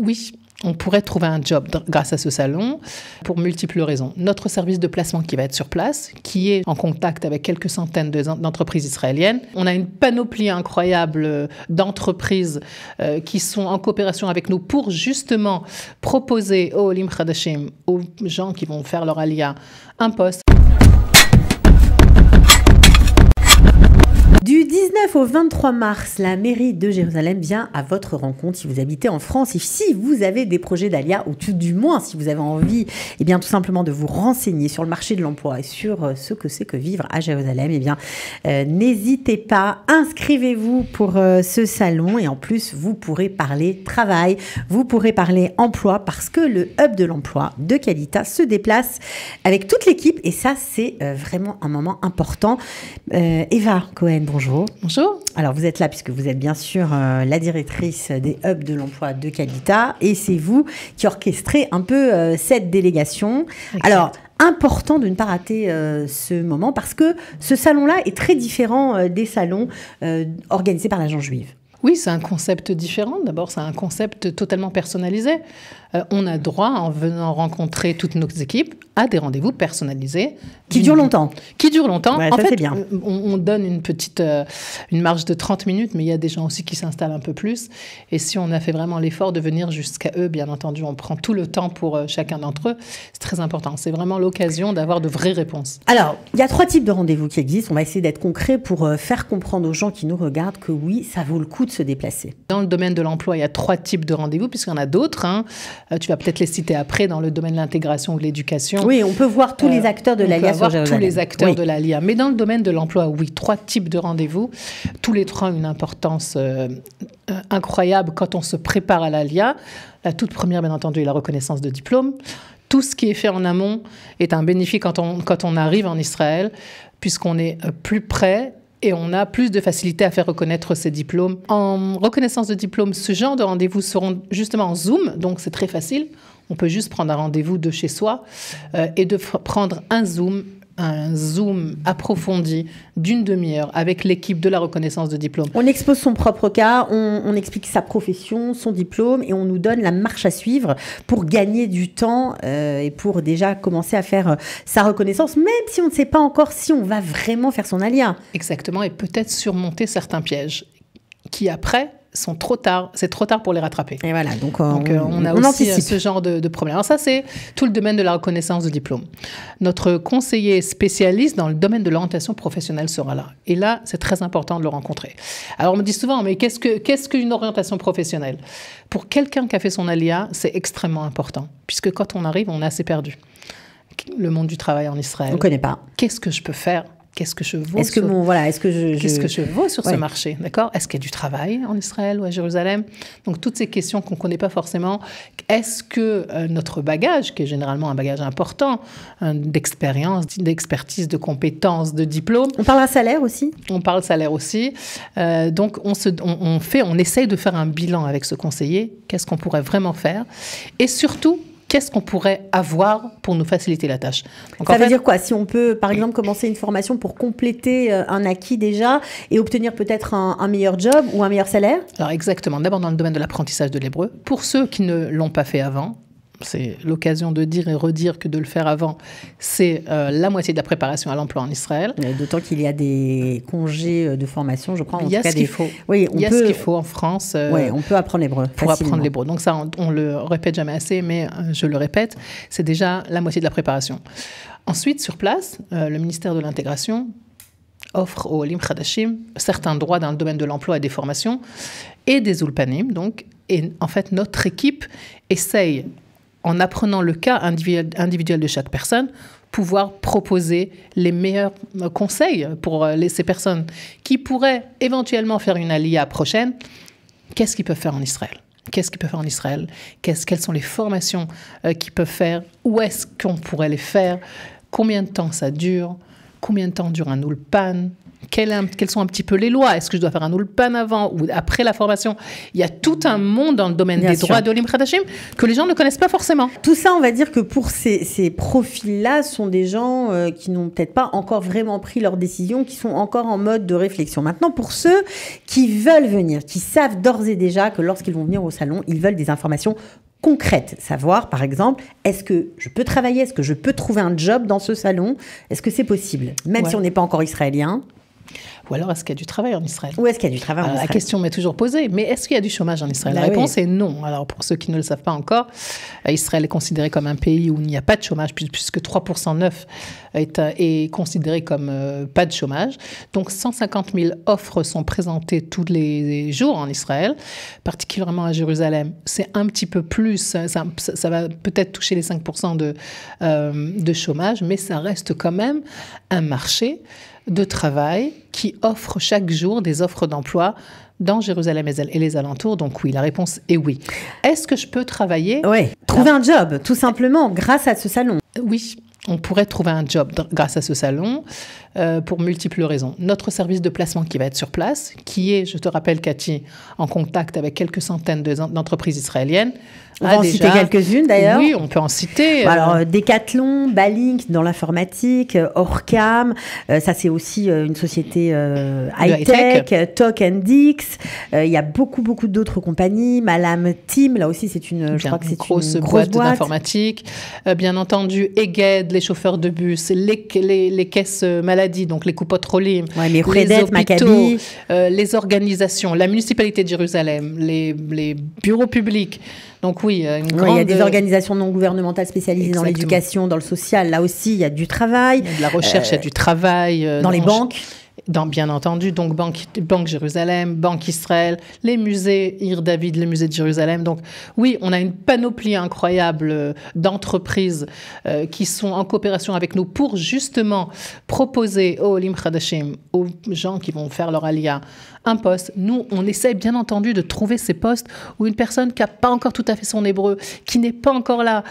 Oui. On pourrait trouver un job grâce à ce salon pour multiples raisons. Notre service de placement qui va être sur place, qui est en contact avec quelques centaines d'entreprises israéliennes. On a une panoplie incroyable d'entreprises qui sont en coopération avec nous pour justement proposer aux Olim Chadashim, aux gens qui vont faire leur aliyah, un poste. Du 19 au 23 mars, la mairie de Jérusalem vient à votre rencontre si vous habitez en France et si vous avez des projets d'Alia ou tout du moins si vous avez envie eh bien, tout simplement de vous renseigner sur le marché de l'emploi et sur ce que c'est que vivre à Jérusalem, eh bien, n'hésitez pas, inscrivez-vous pour ce salon et en plus vous pourrez parler travail, vous pourrez parler emploi parce que le hub de l'emploi de Kalita se déplace avec toute l'équipe et ça c'est vraiment un moment important. Eva Cohen, bonjour. Bonjour. Alors, vous êtes là puisque vous êtes bien sûr la directrice des hubs de l'emploi de Kalita et c'est vous qui orchestrez un peu cette délégation. Exact. Alors, important de ne pas rater ce moment parce que ce salon-là est très différent des salons organisés par l'agence juive. Oui, c'est un concept différent. D'abord, c'est un concept totalement personnalisé. On a droit, en venant rencontrer toutes nos équipes, à des rendez-vous personnalisés. Qui durent longtemps. Qui durent longtemps. Ouais, en ça, fait, bien. On donne une marge de 30 minutes, mais il y a des gens aussi qui s'installent un peu plus. Et si on a fait vraiment l'effort de venir jusqu'à eux, bien entendu, on prend tout le temps pour chacun d'entre eux. C'est très important. C'est vraiment l'occasion d'avoir de vraies réponses. Alors, il y a 3 types de rendez-vous qui existent. On va essayer d'être concret pour faire comprendre aux gens qui nous regardent que oui, ça vaut le coup de se déplacer. Dans le domaine de l'emploi, il y a 3 types de rendez-vous, puisqu'il y en a d'autres. Hein. Tu vas peut-être les citer après dans le domaine de l'intégration ou de l'éducation. Oui, on peut voir tous les acteurs de l'ALIA sur Jérusalem. Tous les acteurs de l'ALIA. Mais dans le domaine de l'emploi, oui, 3 types de rendez-vous. Tous les 3 ont une importance incroyable quand on se prépare à l'ALIA. La toute première, bien entendu, est la reconnaissance de diplôme. Tout ce qui est fait en amont est un bénéfice quand on arrive en Israël, puisqu'on est plus près et on a plus de facilité à faire reconnaître ces diplômes. En reconnaissance de diplôme, ce genre de rendez-vous seront justement en Zoom, donc c'est très facile. On peut juste prendre un rendez-vous de chez soi et de prendre un Zoom approfondi d'une demi-heure avec l'équipe de la reconnaissance de diplôme. On expose son propre cas, on explique sa profession, son diplôme et on nous donne la marche à suivre pour gagner du temps et pour déjà commencer à faire sa reconnaissance, même si on ne sait pas encore si on va vraiment faire son aliyah. Exactement, et peut-être surmonter certains pièges qui après sont trop tard, c'est trop tard pour les rattraper. Et voilà, donc on a aussi ce genre de problème. Alors ça, c'est tout le domaine de la reconnaissance de diplôme. Notre conseiller spécialiste dans le domaine de l'orientation professionnelle sera là. Et là, c'est très important de le rencontrer. Alors on me dit souvent, mais qu'est-ce qu'une orientation professionnelle? Pour quelqu'un qui a fait son aliyah, c'est extrêmement important, puisque quand on arrive, on est assez perdu. Le monde du travail en Israël. On ne connaît pas. Qu'est-ce que je peux faire? Qu'est-ce que je vaux Qu'est-ce que je vaux sur ce marché, d'accord? Est-ce qu'il y a du travail en Israël ou à Jérusalem? Donc, toutes ces questions qu'on ne connaît pas forcément. Est-ce que notre bagage, qui est généralement un bagage important, d'expérience, d'expertise, de compétences, de diplôme... On parle salaire aussi? On parle salaire aussi. Donc, on essaye de faire un bilan avec ce conseiller. Qu'est-ce qu'on pourrait vraiment faire? Et surtout... qu'est-ce qu'on pourrait avoir pour nous faciliter la tâche? Donc, ça veut dire quoi? Si on peut, par exemple, commencer une formation pour compléter un acquis déjà et obtenir peut-être un meilleur job ou un meilleur salaire? Alors exactement. D'abord dans le domaine de l'apprentissage de l'hébreu. Pour ceux qui ne l'ont pas fait avant, c'est l'occasion de dire et redire que de le faire avant, c'est la moitié de la préparation à l'emploi en Israël. D'autant qu'il y a des congés de formation, je crois. Il y a ce qu'il faut. Oui, il y a ce qu'il faut en France. Oui, on peut apprendre l'hébreu pour apprendre l'hébreu. Donc ça, on le répète jamais assez, mais je le répète, c'est déjà la moitié de la préparation. Ensuite, sur place, le ministère de l'Intégration offre aux Olim Chadashim certains droits dans le domaine de l'emploi et des formations et des ulpanim. Donc, et en fait, notre équipe essaye, en apprenant le cas individuel de chaque personne, pouvoir proposer les meilleurs conseils pour ces personnes qui pourraient éventuellement faire une aliyah prochaine. Qu'est-ce qu'ils peuvent faire en Israël? Qu'est-ce qu'ils peuvent faire en Israël? Quelles sont les formations qu'ils peuvent faire? Où est-ce qu'on pourrait les faire? Combien de temps ça dure? Combien de temps dure un ulpan? Quelles sont un petit peu les lois? Est-ce que je dois faire un ulpan avant ou après la formation? Il y a tout un monde dans le domaine des droits d'Olim Khadashim que les gens ne connaissent pas forcément. Tout ça, on va dire que pour ces profils-là, sont des gens qui n'ont peut-être pas encore vraiment pris leurs décisions, qui sont encore en mode de réflexion. Maintenant, pour ceux qui veulent venir, qui savent d'ores et déjà que lorsqu'ils vont venir au salon, ils veulent des informations concrètes. Savoir, par exemple, est-ce que je peux travailler? Est-ce que je peux trouver un job dans ce salon? Est-ce que c'est possible? Même si on n'est pas encore israélien. Ou alors, est-ce qu'il y a du travail en Israël? Ou est-ce qu'il y a du travail en Israël? La question m'est toujours posée, mais est-ce qu'il y a du chomage en Israël? La réponse est non. Alors, pour ceux qui ne le savent pas encore, Israël est considéré comme un pays où il n'y a pas de chômage, puisque 3% neuf est considéré comme pas de chômage. Donc, 150 000 offres sont présentées tous les jours en Israël, particulièrement à Jérusalem. C'est un petit peu plus, ça va peut-être toucher les 5% de chômage, mais ça reste quand même un marché de travail qui offre chaque jour des offres d'emploi dans Jérusalem et les alentours. Donc oui, la réponse est oui. Est-ce que je peux travailler? Oui, trouver un job, tout simplement, grâce à ce salon. Oui, on pourrait trouver un job grâce à ce salon pour multiples raisons. Notre service de placement qui va être sur place, qui est, je te rappelle Cathy, en contact avec quelques centaines d'entreprises israéliennes. On va en citer quelques-unes d'ailleurs. Oui, on peut en citer. Alors, Decathlon, Balink dans l'informatique, Orcam, ça c'est aussi une société high-tech, Tok & Dix. Il y a beaucoup d'autres compagnies. Malam Team, là aussi c'est une grosse boîte d'informatique. Bien entendu, Eged, les chauffeurs de bus, les caisses maladies, donc les coupotes Rolim, les hôpitaux, Maccabi, les organisations, la municipalité de Jérusalem, les bureaux publics. Donc oui, il y a des organisations non gouvernementales spécialisées dans l'éducation, dans le social. Là aussi, il y a du travail. Il y a de la recherche, il y a du travail. Dans les banques. Bien entendu, donc Banque Jérusalem, Banque Israël, les musées Ir David, le musée de Jérusalem. Donc oui, on a une panoplie incroyable d'entreprises qui sont en coopération avec nous pour justement proposer aux Olim Khadashim, aux gens qui vont faire leur aliyah, un poste. Nous, on essaie bien entendu de trouver ces postes où une personne qui n'a pas encore tout à fait son hébreu, qui n'est pas encore là,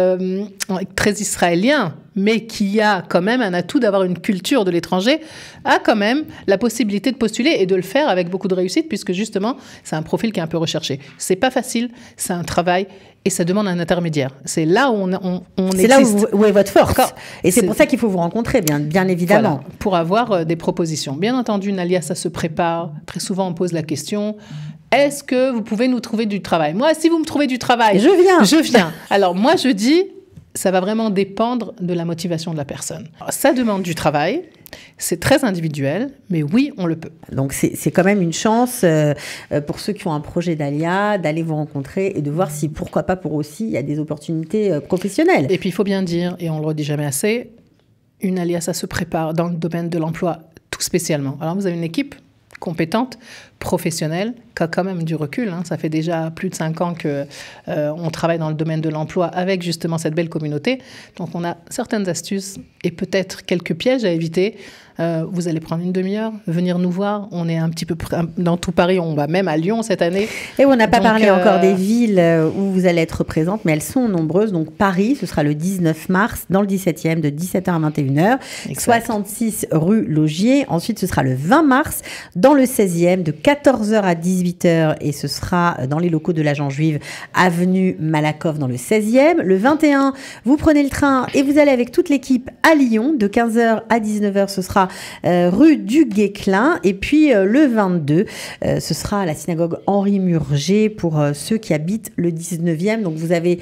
très israélien, mais qui a quand même un atout d'avoir une culture de l'étranger, a quand même la possibilité de postuler et de le faire avec beaucoup de réussite, puisque justement, c'est un profil qui est un peu recherché. C'est pas facile, c'est un travail et ça demande un intermédiaire. C'est là où on c'est existe. Là où est votre force. Et c'est pour ça qu'il faut vous rencontrer, bien évidemment. Voilà, pour avoir des propositions. Bien entendu, une aliyah, ça se prépare. Très souvent, on pose la question... Est-ce que vous pouvez nous trouver du travail? Moi, si vous me trouvez du travail... Je viens. Alors, moi, je dis... Ça va vraiment dépendre de la motivation de la personne. Alors, ça demande du travail, c'est très individuel, mais oui, on le peut. Donc c'est quand même une chance pour ceux qui ont un projet d'aliyah, d'aller vous rencontrer et de voir si, pourquoi pas pour aussi, il y a des opportunités professionnelles. Et puis il faut bien dire, et on le redit jamais assez, une aliyah, ça se prépare dans le domaine de l'emploi tout spécialement. Alors vous avez une équipe compétente, professionnelle, qui a quand même du recul. Hein. Ça fait déjà plus de 5 ans qu'on travaille dans le domaine de l'emploi avec justement cette belle communauté. Donc on a certaines astuces et peut-être quelques pièges à éviter. Vous allez prendre une demi-heure, venir nous voir. On est un petit peu dans tout Paris, on va même à Lyon cette année. Et on n'a pas parlé encore des villes où vous allez être présente, mais elles sont nombreuses. Donc Paris, ce sera le 19 mars dans le 17e de 17h à 21h, exact. 66 rue Laugier. Ensuite, ce sera le 20 mars dans le 16e de 14h à 18h et ce sera dans les locaux de l'agent juive avenue Malakoff dans le 16e. Le 21, vous prenez le train et vous allez avec toute l'équipe à Lyon de 15h à 19h. Ce sera rue du Guesclin. Et puis le 22, ce sera à la synagogue Henri Murger pour ceux qui habitent le 19e. Donc vous avez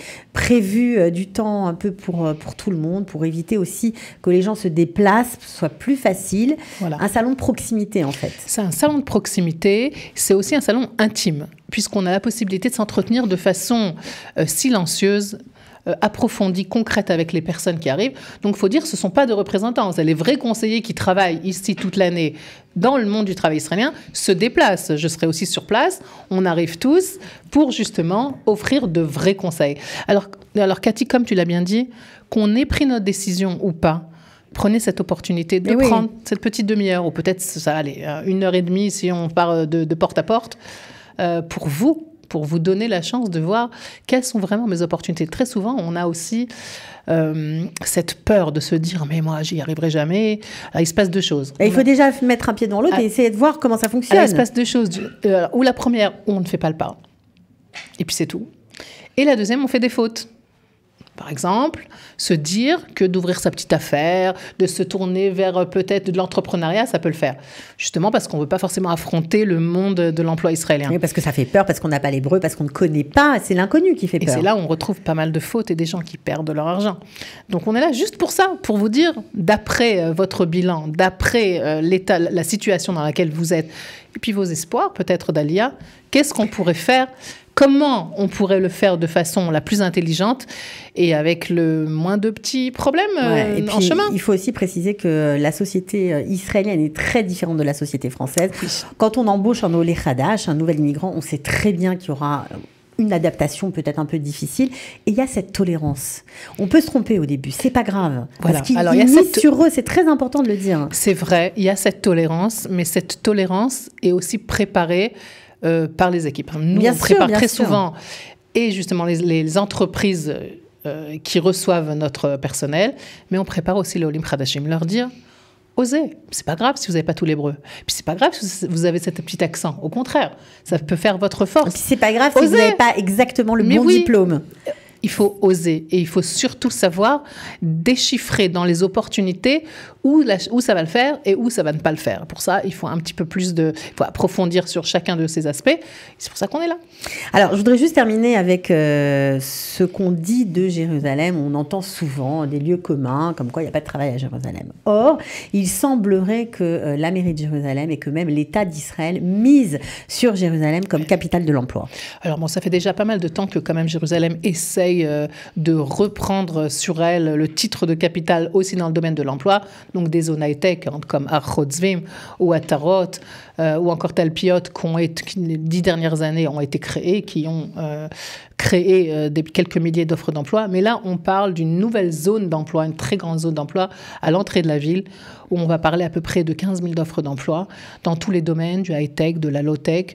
prévu du temps un peu pour tout le monde, pour éviter aussi que les gens se déplacent, ce soit plus facile. Voilà. Un salon de proximité en fait. C'est un salon de proximité, c'est aussi un salon intime, puisqu'on a la possibilité de s'entretenir de façon silencieuse, approfondie, concrète avec les personnes qui arrivent. Donc, il faut dire que ce ne sont pas des représentants. C'est les vrais conseillers qui travaillent ici toute l'année dans le monde du travail israélien se déplacent. Je serai aussi sur place. On arrive tous pour justement offrir de vrais conseils. Alors Cathy, comme tu l'as bien dit, qu'on ait pris notre décision ou pas, prenez cette opportunité de prendre cette petite demi-heure, ou peut-être ça, allez, 1h30 si on part de porte à porte, pour vous, pour vous donner la chance de voir quelles sont vraiment mes opportunités. Très souvent, on a aussi cette peur de se dire « mais moi, j'y arriverai jamais ». Il se passe deux choses. Et il faut déjà mettre un pied dans l'autre et essayer de voir comment ça fonctionne. Il se passe deux choses. Ou la première, où on ne fait pas le pas. Et puis c'est tout. Et la deuxième, on fait des fautes. Par exemple, se dire que d'ouvrir sa petite affaire, de se tourner vers peut-être de l'entrepreneuriat, ça peut le faire. Justement parce qu'on ne veut pas forcément affronter le monde de l'emploi israélien. Oui, parce que ça fait peur, parce qu'on n'a pas l'hébreu, parce qu'on ne connaît pas. C'est l'inconnu qui fait peur. Et c'est là où on retrouve pas mal de fautes et des gens qui perdent leur argent. Donc on est là juste pour ça, pour vous dire, d'après votre bilan, d'après l'état, la situation dans laquelle vous êtes, et puis vos espoirs peut-être d'Alia, qu'est-ce qu'on pourrait faire ? Comment on pourrait le faire de façon la plus intelligente et avec le moins de petits problèmes et puis, en chemin. Il faut aussi préciser que la société israélienne est très différente de la société française. Oui. Quand on embauche un Olé Khadash, un nouvel immigrant, on sait très bien qu'il y aura une adaptation peut-être un peu difficile. Et il y a cette tolérance. On peut se tromper au début, c'est pas grave. Voilà. Parce qu'ils Alors, misent sur eux, c'est très important de le dire. C'est vrai, il y a cette tolérance, mais cette tolérance est aussi préparée par les équipes. Nous, on prépare très souvent, et justement les entreprises qui reçoivent notre personnel, mais on prépare aussi les Olim Khadashim, leur dire osez, c'est pas grave si vous n'avez pas tout l'hébreu. Puis c'est pas grave si vous avez cet petit accent. Au contraire, ça peut faire votre force. Et puis c'est pas grave si vous n'avez pas exactement le bon diplôme. Il faut oser et il faut surtout savoir déchiffrer dans les opportunités où ça va le faire et où ça va ne pas le faire. Pour ça, il faut un petit peu plus il faut approfondir sur chacun de ces aspects. C'est pour ça qu'on est là. Alors, je voudrais juste terminer avec ce qu'on dit de Jérusalem. On entend souvent des lieux communs, comme quoi il n'y a pas de travail à Jérusalem. Or, il semblerait que la mairie de Jérusalem et que même l'État d'Israël mise sur Jérusalem comme capitale de l'emploi. Alors bon, ça fait déjà pas mal de temps que quand même Jérusalem essaye de reprendre sur elle le titre de capitale aussi dans le domaine de l'emploi. Donc des zones high-tech comme Ar-Chotzvim ou Atarot ou encore Talpiot qui les 10 dernières années ont été créées, qui ont créé quelques milliers d'offres d'emploi. Mais là, on parle d'une nouvelle zone d'emploi, une très grande zone d'emploi à l'entrée de la ville, où on va parler à peu près de 15 000 offres d'emploi dans tous les domaines, du high-tech, de la low-tech.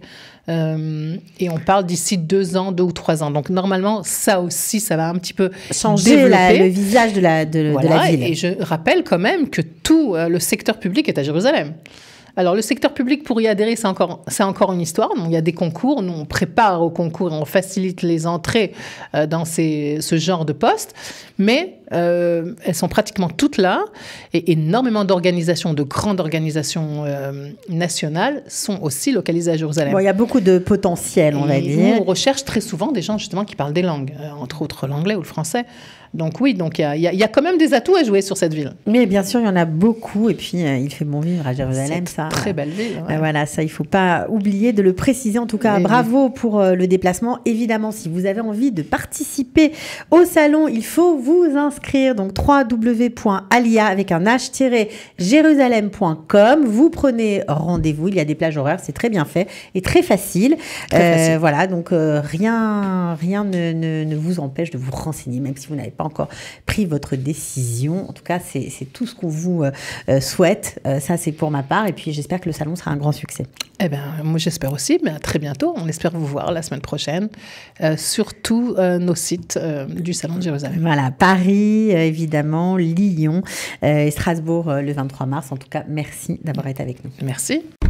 Et on parle d'ici 2 ans, 2 ou 3 ans. Donc normalement, ça aussi, ça va un petit peu changer le visage de la ville. Et je rappelle quand même que tout le secteur public est à Jérusalem. Alors, le secteur public, pour y adhérer, c'est encore une histoire. Donc, il y a des concours. Nous, on prépare aux concours et on facilite les entrées dans ce genre de postes. Mais elles sont pratiquement toutes là. Et énormément d'organisations, de grandes organisations nationales sont aussi localisées à Jérusalem. Bon, il y a beaucoup de potentiel, on va dire. On recherche très souvent des gens, justement, qui parlent des langues, entre autres l'anglais ou le français. Donc oui, il y a quand même des atouts à jouer sur cette ville. Mais bien sûr, il y en a beaucoup. Et puis, il fait bon vivre à Jérusalem. C'est une très belle ville. Ouais. Voilà, ça, il ne faut pas oublier de le préciser. En tout cas, bravo pour le déplacement. Évidemment, si vous avez envie de participer au salon, il faut vous inscrire. Donc, www.alia avec un h-jérusalem.com. Vous prenez rendez-vous. Il y a des plages horaires. C'est très bien fait et très facile. Voilà, donc rien ne vous empêche de vous renseigner, même si vous n'avez pas encore pris votre décision. En tout cas, c'est tout ce qu'on vous souhaite. Ça, c'est pour ma part. Et puis, j'espère que le salon sera un grand succès. Eh bien, moi, j'espère aussi. Mais à très bientôt. On espère vous voir la semaine prochaine sur tous nos sites du Salon de Jérusalem. Voilà, Paris, évidemment, Lyon et Strasbourg le 23 mars. En tout cas, merci d'avoir été avec nous. Merci.